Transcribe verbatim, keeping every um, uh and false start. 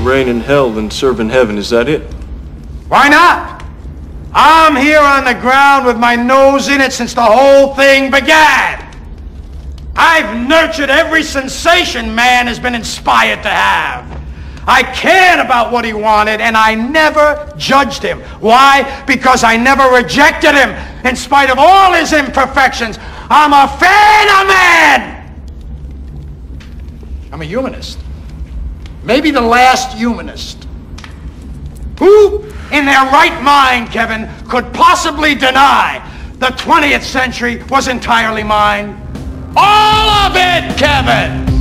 reign in hell than serve in heaven. Is that it? Why not? I'm here on the ground with my nose in it since the whole thing began. I've nurtured every sensation man has been inspired to have. I cared about what he wanted, and I never judged him. Why? Because I never rejected him. In spite of all his imperfections, I'm a fan of man. I'm a humanist. Maybe the last humanist. Who, in their right mind, Kevin, could possibly deny the twentieth century was entirely mine? All of it, Kevin!